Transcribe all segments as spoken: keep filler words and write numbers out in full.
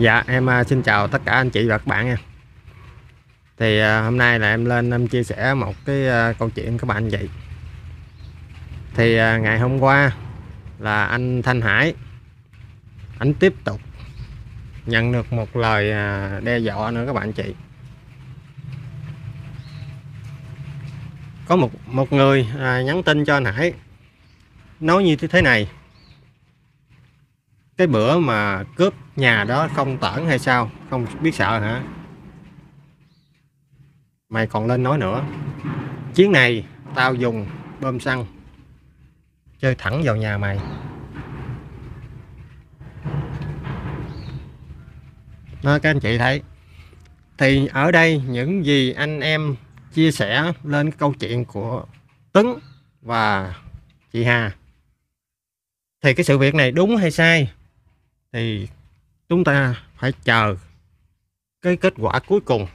Dạ em à, xin chào tất cả anh chị và các bạn nha. Thì à, hôm nay là em lên em chia sẻ một cái à, câu chuyện các bạn vậy. Thì à, ngày hôm qua là anh Thanh Hải anh tiếp tục nhận được một lời à, đe dọa nữa các bạn chị. Có một một người à, nhắn tin cho anh Hải nói như thế này: cái bữa mà cướp nhà đó không tởn hay sao, không biết sợ hả? Mày còn lên nói nữa. Chuyến này tao dùng bơm xăng chơi thẳng vào nhà mày. Đó, các anh chị thấy. Thì ở đây những gì anh em chia sẻ lên cái câu chuyện của Tuấn và chị Hà, thì cái sự việc này đúng hay sai thì chúng ta phải chờ cái kết quả cuối cùng.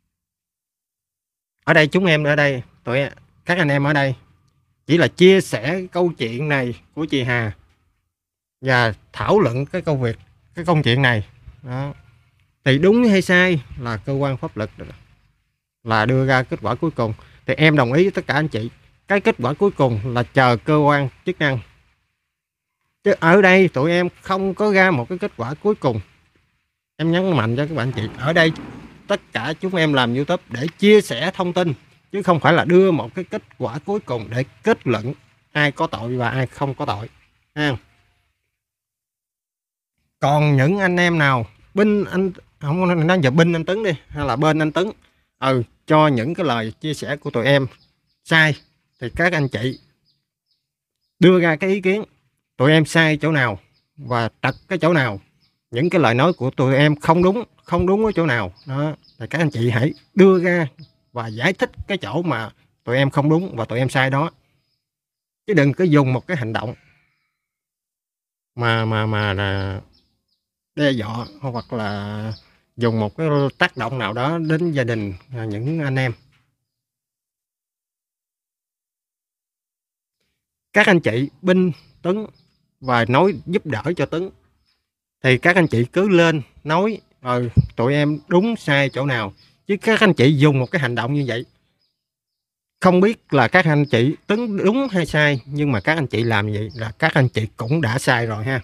Ở đây chúng em ở đây, tụi các anh em ở đây chỉ là chia sẻ cái câu chuyện này của chị Hà và thảo luận cái công việc, cái công chuyện này. Đó. Thì đúng hay sai là cơ quan pháp luật là đưa ra kết quả cuối cùng. Thì em đồng ý với tất cả anh chị, cái kết quả cuối cùng là chờ cơ quan chức năng. Chứ ở đây tụi em không có ra một cái kết quả cuối cùng. Em nhấn mạnh cho các bạn chị, ở đây tất cả chúng em làm YouTube để chia sẻ thông tin, chứ không phải là đưa một cái kết quả cuối cùng để kết luận ai có tội và ai không có tội. Ha. Còn những anh em nào binh anh không nói giờ binh anh Tấn đi, hay là bên anh Tấn ừ cho những cái lời chia sẻ của tụi em sai, thì các anh chị đưa ra cái ý kiến tụi em sai chỗ nào và trật cái chỗ nào, những cái lời nói của tụi em không đúng, không đúng ở chỗ nào đó, thì các anh chị hãy đưa ra và giải thích cái chỗ mà tụi em không đúng và tụi em sai đó, chứ đừng có dùng một cái hành động mà mà mà là đe dọa hoặc là dùng một cái tác động nào đó đến gia đình những anh em. Các anh chị binh Tuấn và nói giúp đỡ cho Tuấn, thì các anh chị cứ lên nói ừ, tụi em đúng sai chỗ nào, chứ các anh chị dùng một cái hành động như vậy, không biết là các anh chị Tuấn đúng hay sai, nhưng mà các anh chị làm vậy là các anh chị cũng đã sai rồi ha.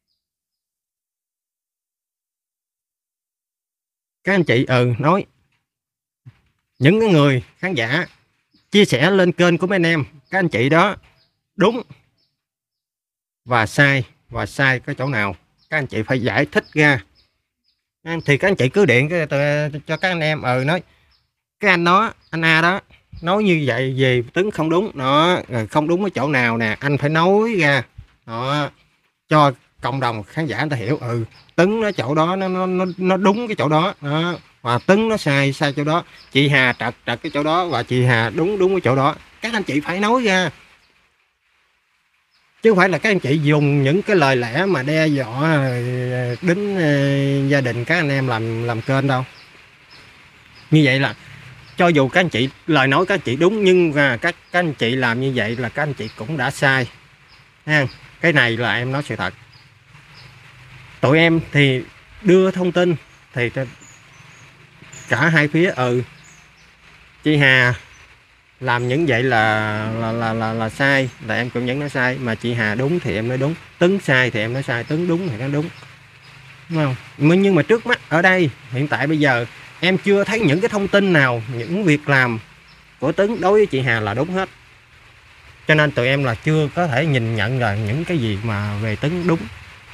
Các anh chị ừ nói những cái người khán giả chia sẻ lên kênh của mấy anh em, các anh chị đó đúng và sai, và sai cái chỗ nào các anh chị phải giải thích ra. Thì các anh chị cứ điện cho các anh em ừ nói cái anh đó, anh A đó nói như vậy về Tuấn không đúng đó, không đúng ở chỗ nào nè, anh phải nói ra đó cho cộng đồng khán giả người ta hiểu ừ Tuấn nó chỗ đó nó nó nó đúng cái chỗ đó đó, và Tuấn nó sai sai chỗ đó, chị Hà trật trật cái chỗ đó, và chị Hà đúng đúng cái chỗ đó. Các anh chị phải nói ra, chứ không phải là các anh chị dùng những cái lời lẽ mà đe dọa đến gia đình các anh em làm làm kênh đâu. Như vậy là cho dù các anh chị lời nói các anh chị đúng, nhưng mà các các anh chị làm như vậy là các anh chị cũng đã sai ha. Cái này là em nói sự thật. Tụi em thì đưa thông tin thì cả hai phía ừ chị Hà làm những vậy là là là là, là sai, là em cũng nhận nó sai, mà chị Hà đúng thì em nói đúng, Tuấn sai thì em nói sai, Tuấn đúng thì nó đúng, đúng không? Nhưng mà trước mắt ở đây hiện tại bây giờ em chưa thấy những cái thông tin nào, những việc làm của Tuấn đối với chị Hà là đúng hết, cho nên tụi em là chưa có thể nhìn nhận là những cái gì mà về Tuấn đúng.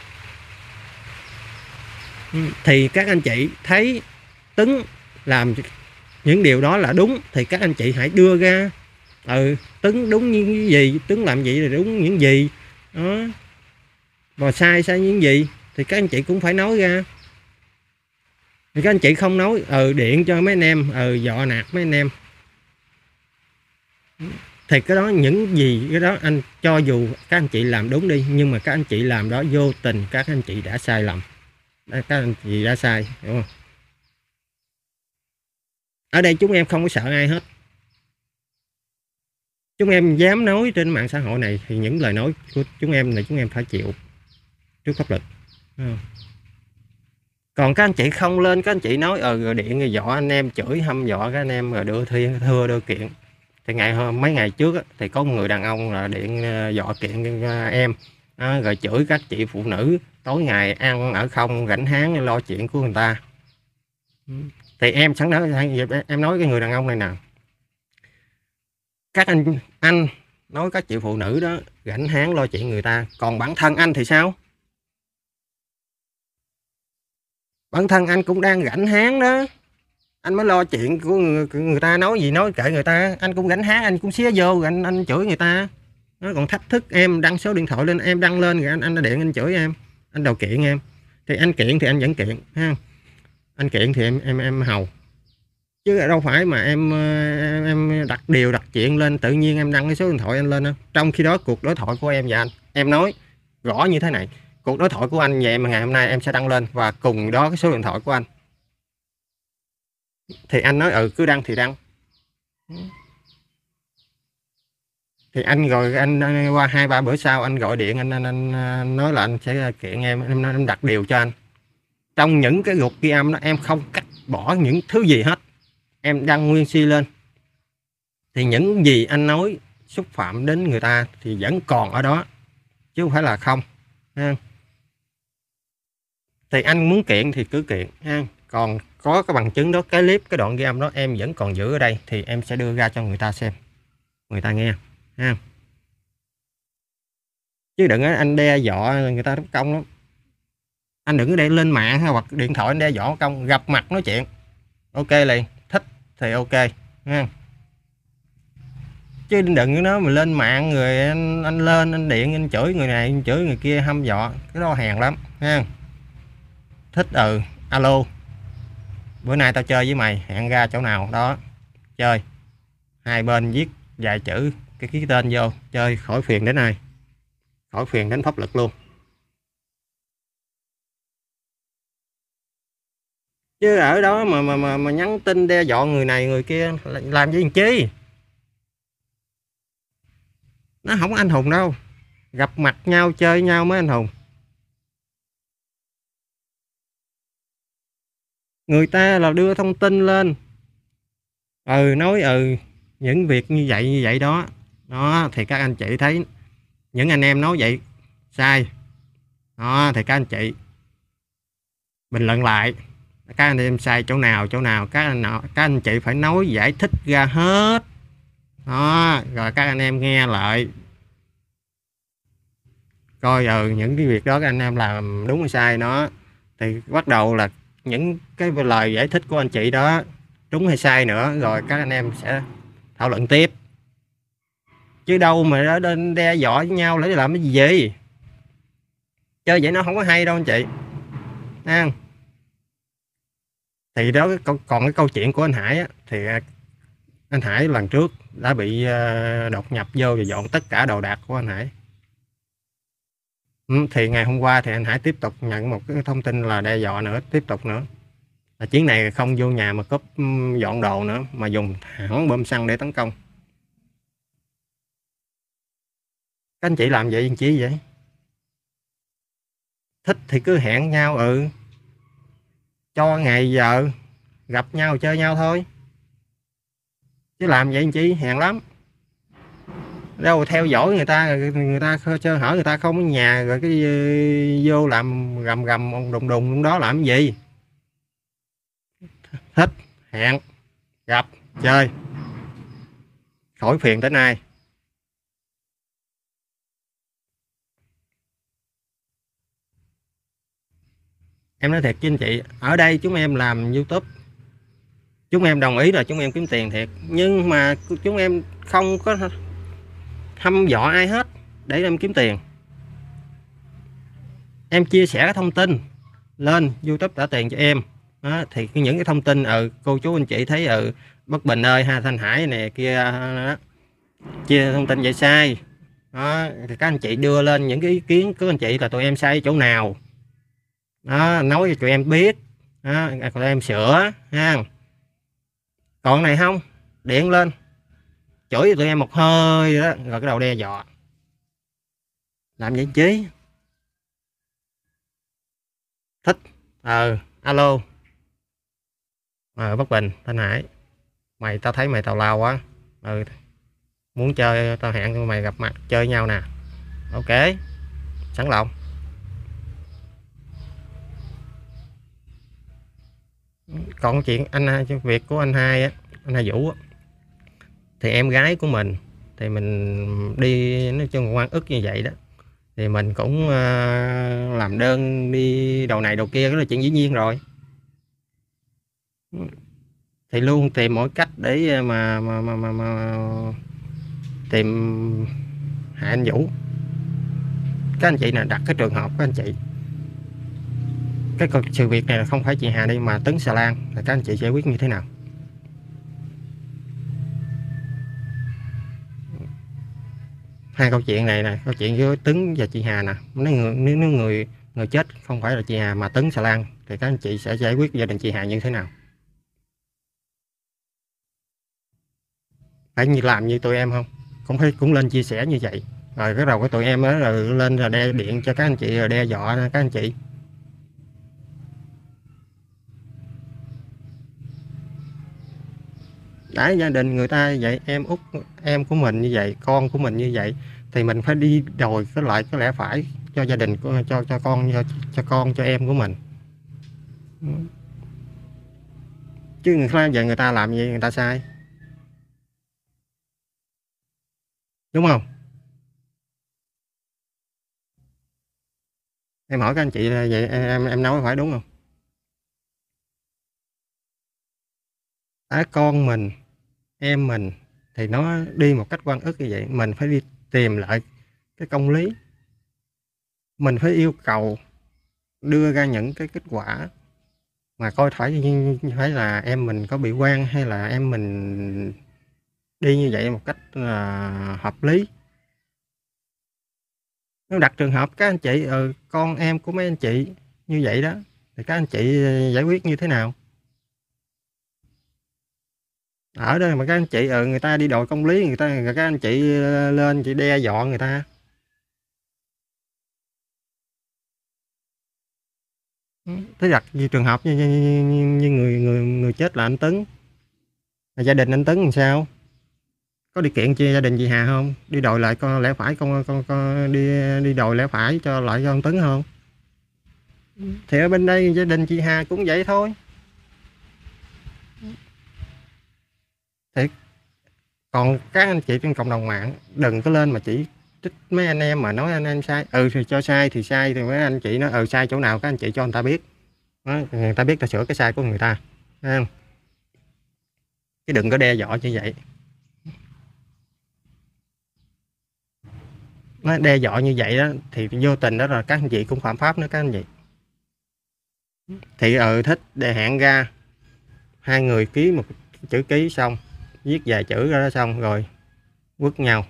Thì các anh chị thấy Tuấn làm những điều đó là đúng thì các anh chị hãy đưa ra ừ Tuấn đúng những cái gì, Tuấn làm gì là đúng những gì đó, và sai sai những gì thì các anh chị cũng phải nói ra. Thì các anh chị không nói ừ điện cho mấy anh em ừ dọa nạt mấy anh em, thì cái đó những gì cái đó anh cho dù các anh chị làm đúng đi, nhưng mà các anh chị làm đó vô tình các anh chị đã sai lầm, các anh chị đã sai, hiểu không? Ở đây chúng em không có sợ ai hết. Chúng em dám nói trên mạng xã hội này thì những lời nói của chúng em là chúng em phải chịu trước pháp luật. Còn các anh chị không lên, các anh chị nói ờ rồi điện rồi dọa anh em, chửi hăm dọa các anh em rồi đưa thiên thưa đưa kiện. Thì ngày hôm mấy ngày trước á, thì có một người đàn ông là điện ờ, dọa kiện ờ, em đó, rồi chửi các chị phụ nữ tối ngày ăn ở không, rảnh háng lo chuyện của người ta. Thì em sẵn nói em nói cái người đàn ông này nè, các anh anh nói các chị phụ nữ đó rảnh háng lo chuyện người ta, còn bản thân anh thì sao? Bản thân anh cũng đang rảnh háng đó, anh mới lo chuyện của người, người ta nói gì nói kệ người ta, anh cũng rảnh háng anh cũng xía vô rồi anh anh chửi người ta. Nó còn thách thức em đăng số điện thoại lên, em đăng lên rồi anh anh điện anh chửi em, anh đòi kiện em. Thì anh kiện thì anh vẫn kiện ha, anh kiện thì em em em hầu, chứ đâu phải mà em em, em đặt điều đặt chuyện lên tự nhiên em đăng cái số điện thoại anh lên đâu. Trong khi đó cuộc đối thoại của em và anh, em nói rõ như thế này, cuộc đối thoại của anh và em ngày hôm nay em sẽ đăng lên và cùng đó cái số điện thoại của anh. Thì anh nói ừ cứ đăng thì đăng. Thì anh rồi anh, anh qua hai ba bữa sau anh gọi điện anh, anh, anh nói là anh sẽ kiện em, em, em đặt điều cho anh. Trong những cái ruột ghi âm đó em không cắt bỏ những thứ gì hết, em đăng nguyên si lên. Thì những gì anh nói xúc phạm đến người ta thì vẫn còn ở đó, chứ không phải là không ha. Thì anh muốn kiện thì cứ kiện ha. Còn có cái bằng chứng đó, cái clip, cái đoạn ghi âm đó em vẫn còn giữ ở đây thì em sẽ đưa ra cho người ta xem, người ta nghe ha. Chứ đừng anh đe dọa người ta mất công lắm. Anh đừng có để lên mạng hoặc điện thoại anh đe dọa công, gặp mặt nói chuyện ok liền, thích thì ok ha. Chứ đừng có nói mà lên mạng người anh, anh lên anh điện anh chửi người này anh chửi người kia hăm dọa, cái đó hèn lắm ha. Thích ừ alo bữa nay tao chơi với mày, hẹn ra chỗ nào đó chơi, hai bên viết vài chữ cái ký tên vô chơi, khỏi phiền đến ai, khỏi phiền đến pháp lực luôn. Chứ ở đó mà mà mà, mà nhắn tin đe dọa người này người kia làm gì chi, nó không anh hùng đâu, gặp mặt nhau chơi nhau mới anh hùng. Người ta là đưa thông tin lên ừ nói ừ những việc như vậy như vậy đó đó, thì các anh chị thấy những anh em nói vậy sai đó, thì các anh chị bình luận lại các anh em sai chỗ nào chỗ nào, các anh các anh chị phải nói giải thích ra hết đó, rồi các anh em nghe lại coi ừ những cái việc đó các anh em làm đúng hay sai nó, thì bắt đầu là những cái lời giải thích của anh chị đó đúng hay sai nữa, rồi các anh em sẽ thảo luận tiếp. Chứ đâu mà đã đe dọa với nhau để làm cái gì, chơi vậy nó không có hay đâu anh chị ha. Thì đó còn cái câu chuyện của anh Hải á, thì anh Hải lần trước đã bị đột nhập vô và dọn tất cả đồ đạc của anh Hải. Thì ngày hôm qua thì anh Hải tiếp tục nhận một cái thông tin là đe dọa nữa, tiếp tục nữa là chuyến này không vô nhà mà cướp dọn đồ nữa, mà dùng hẳn bom xăng để tấn công. Các anh chị làm vậy anh chí vậy? Thích thì cứ hẹn nhau ừ cho ngày giờ gặp nhau chơi nhau thôi, chứ làm vậy anh chí hèn lắm. Đâu theo dõi người ta, người ta sơ hở người ta không ở nhà rồi cái vô làm gầm gầm đùng đùng lúc đó làm cái gì. Thích hẹn gặp chơi khỏi phiền đến ai. Em nói thiệt với anh chị, ở đây chúng em làm YouTube, chúng em đồng ý là chúng em kiếm tiền thiệt, nhưng mà chúng em không có hăm dọa ai hết để em kiếm tiền. Em chia sẻ cái thông tin lên YouTube trả tiền cho em đó, thì những cái thông tin ừ cô chú anh chị thấy ừ Bất Bình ơi ha, Thanh Hải nè kia đó, chia thông tin vậy sai đó, thì các anh chị đưa lên những cái ý kiến của anh chị là tụi em sai chỗ nào đó, nói cho tụi em biết đó, tụi em sửa ha. Còn này không, điện lên chửi tụi em một hơi đó, rồi cái đầu đe dọa làm vậy chứ. Thích ờ Alo. Ờ, Bất Bình, Thanh Hải. Mày, tao thấy mày tào lao quá. Ừ, muốn chơi tao hẹn mày gặp mặt chơi nhau nè. Ok, sẵn lòng. Còn chuyện anh việc của anh hai á, anh hai Vũ á, thì em gái của mình thì mình đi nói chung quan ức như vậy đó, thì mình cũng uh, làm đơn đi đầu này đầu kia, đó là chuyện dĩ nhiên rồi. Thì luôn tìm mọi cách để mà mà mà, mà, mà tìm Hạ Anh Vũ. Các anh chị này đặt cái trường hợp các anh chị, cái sự việc này là không phải chị Hà đi mà Tấn Xà Lan, là các anh chị giải quyết như thế nào? Hai câu chuyện này nè, câu chuyện với Tấn và chị Hà nè, nếu người nếu, nếu người người chết không phải là chị Hà mà Tấn Xà Lan thì các anh chị sẽ giải quyết gia đình chị Hà như thế nào? Phải như làm như tụi em không? Cũng phải cũng lên chia sẻ như vậy. Rồi cái đầu của tụi em đó là lên là đe điện cho các anh chị, rồi đe dọa các anh chị. Đấy, gia đình người ta vậy, em út em của mình như vậy, con của mình như vậy, thì mình phải đi đòi cái lại cái lẽ phải cho gia đình của cho cho con cho, cho con cho em của mình. Chứ người ta giờ người ta làm gì người ta sai, đúng không? Em hỏi các anh chị vậy, em em nói phải đúng không? Đã con mình, em mình thì nó đi một cách oan ức như vậy, mình phải đi tìm lại cái công lý, mình phải yêu cầu đưa ra những cái kết quả mà coi phải phải là em mình có bị quan hay là em mình đi như vậy một cách là hợp lý. Nếu đặt trường hợp các anh chị ừ, con em của mấy anh chị như vậy đó, thì các anh chị giải quyết như thế nào? Ở đây mà các anh chị ừ, người ta đi đòi công lý, người ta các anh chị lên chị đe dọa người ta. Thế đặt như trường hợp như, như, như, như người người người chết là anh Tấn, là gia đình anh Tấn làm sao? Có đi kiện chia gia đình chị Hà không? Đi đòi lại con lẽ phải, con con con đi đi đòi lẽ phải cho lại cho ông Tấn không? Thì ở bên đây gia đình chị Hà cũng vậy thôi. Thì còn các anh chị trên cộng đồng mạng đừng có lên mà chỉ trích mấy anh em mà nói anh em sai. Ừ thì cho sai thì sai, thì mấy anh chị nói ừ sai chỗ nào các anh chị cho người ta biết. Đó, người ta biết ta sửa cái sai của người ta. Thấy không? Chứ đừng có đe dọa như vậy. Nó đe dọa như vậy đó thì vô tình đó là các anh chị cũng phạm pháp nữa các anh chị. Thì ừ thích để hẹn ra hai người ký một chữ ký xong, viết vài chữ ra đó xong rồi quất nhau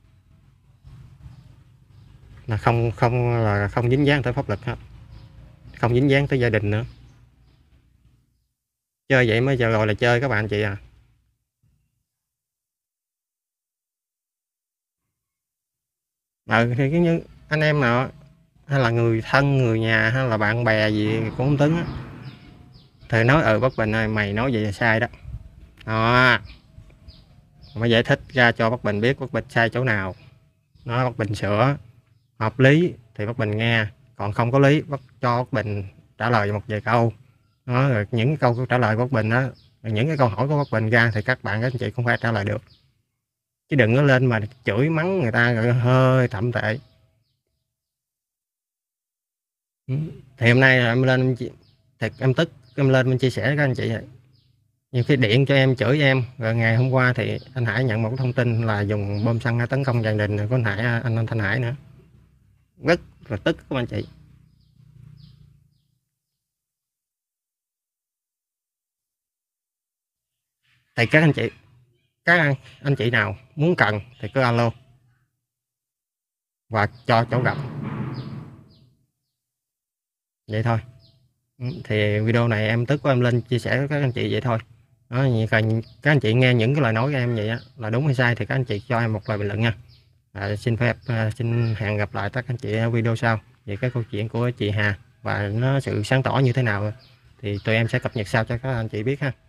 là không không là không dính dáng tới pháp luật hết, không dính dáng tới gia đình nữa. Chơi vậy mới giờ gọi là chơi các bạn chị à. Ừ thì cái như anh em nào hay là người thân người nhà hay là bạn bè gì của ông Tấn á, thì nói ừ Bất Bình ơi mày nói vậy là sai đó, đó mới giải thích ra cho Bất Bình biết Bất Bình sai chỗ nào, nói Bất Bình sửa hợp lý thì Bất Bình nghe, còn không có lý Bất cho Bất Bình trả lời một vài câu đó, rồi những câu trả lời của Bất Bình đó, những cái câu hỏi của Bất Bình ra thì các bạn các anh chị không phải trả lời được, chứ đừng có lên mà chửi mắng người ta rồi hơi thậm tệ. Thì hôm nay em lên thì em tức em lên mình chia sẻ với các anh chị vậy. Nhiều khi điện cho em chửi em, rồi ngày hôm qua thì anh Hải nhận một thông tin là dùng bom xăng tấn công gia đình của anh Hải, anh, anh Thanh Hải nữa, rất là tức các anh chị. Thì các anh chị các anh, anh chị nào muốn cần thì cứ alo và cho chỗ gặp vậy thôi. Thì video này em tức của em lên chia sẻ với các anh chị vậy thôi đó. Các anh chị nghe những cái lời nói của em vậy á, là đúng hay sai thì các anh chị cho em một lời bình luận nha. À, xin phép à, xin hẹn gặp lại các anh chị ở video sau về cái câu chuyện của chị Hà và nó sự sáng tỏ như thế nào thì thì tụi em sẽ cập nhật sau cho các anh chị biết ha.